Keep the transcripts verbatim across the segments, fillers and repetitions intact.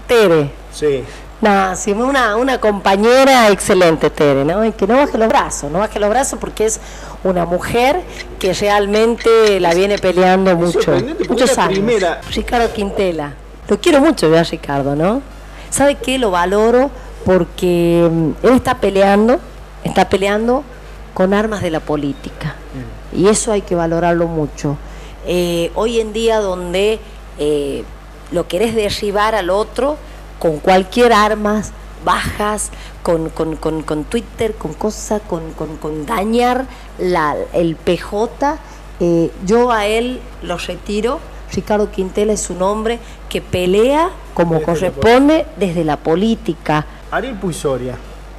Tere. Sí. No, sí, una, una compañera excelente, Tere, ¿no? Y que no baje los brazos, no baje los brazos porque es una mujer que realmente la viene peleando mucho, muchos años. Primera. Ricardo Quintela. Lo quiero mucho yo a Ricardo, ¿no? ¿Sabe qué? Lo valoro porque él está peleando, está peleando con armas de la política. Mm. Y eso hay que valorarlo mucho. Eh, hoy en día donde eh, lo querés derribar al otro con cualquier armas bajas, con, con, con, con Twitter, con cosas, con, con, con dañar la, el P J, eh, yo a él lo retiro. Ricardo Quintela es un hombre que pelea como desde corresponde la desde la política. Ariel Puy Soria.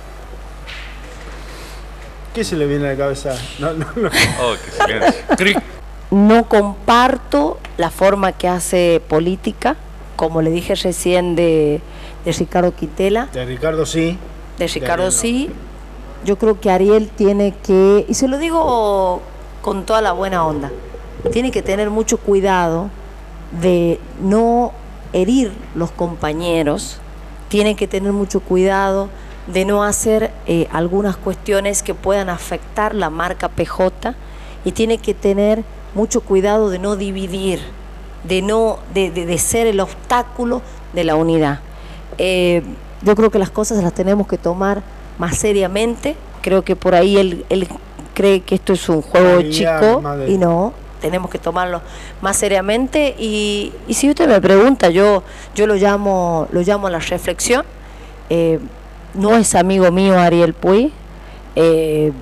¿Qué se le viene a la cabeza? No, no, no. Oh, qué silencio. No comparto la forma que hace política, como le dije recién de, de Ricardo Quintela. De Ricardo sí. De Ricardo de sí. No. Yo creo que Ariel tiene que, y se lo digo con toda la buena onda, tiene que tener mucho cuidado de no herir los compañeros, tiene que tener mucho cuidado de no hacer eh, algunas cuestiones que puedan afectar la marca P J y tiene que tener mucho cuidado de no dividir, de no de, de, de ser el obstáculo de la unidad. Eh, yo creo que las cosas las tenemos que tomar más seriamente. Creo que por ahí él, él cree que esto es un juego María, chico madre. Y no, tenemos que tomarlo más seriamente y, y si usted me pregunta, yo yo lo llamo lo llamo a la reflexión. Eh, no es amigo mío Ariel Puy. Eh,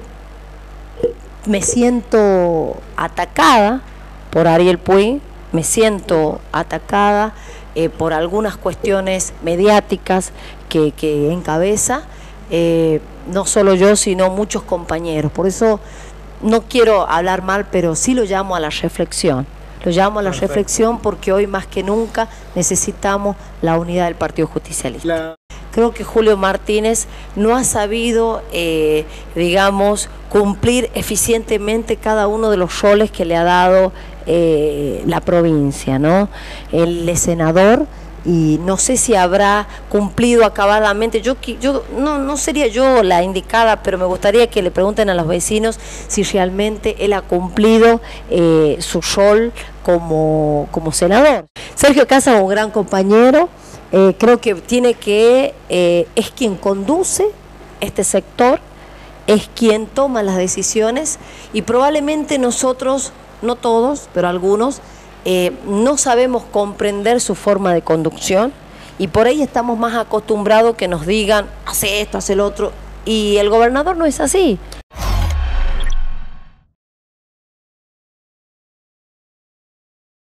me siento atacada por Ariel Puy, me siento atacada eh, por algunas cuestiones mediáticas que, que encabeza, eh, no solo yo, sino muchos compañeros. Por eso no quiero hablar mal, pero sí lo llamo a la reflexión. Lo llamo a la Perfecto. reflexión porque hoy más que nunca necesitamos la unidad del Partido Justicialista. La... Creo que Julio Martínez no ha sabido, eh, digamos, cumplir eficientemente cada uno de los roles que le ha dado eh, la provincia, ¿no? Él es senador y no sé si habrá cumplido acabadamente. Yo, yo no, no sería yo la indicada, pero me gustaría que le pregunten a los vecinos si realmente él ha cumplido eh, su rol como, como senador. Sergio Casas es un gran compañero. Eh, creo que tiene que, eh, es quien conduce este sector, es quien toma las decisiones y probablemente nosotros, no todos, pero algunos, eh, no sabemos comprender su forma de conducción y por ahí estamos más acostumbrados que nos digan, hace esto, hace el otro, y el gobernador no es así.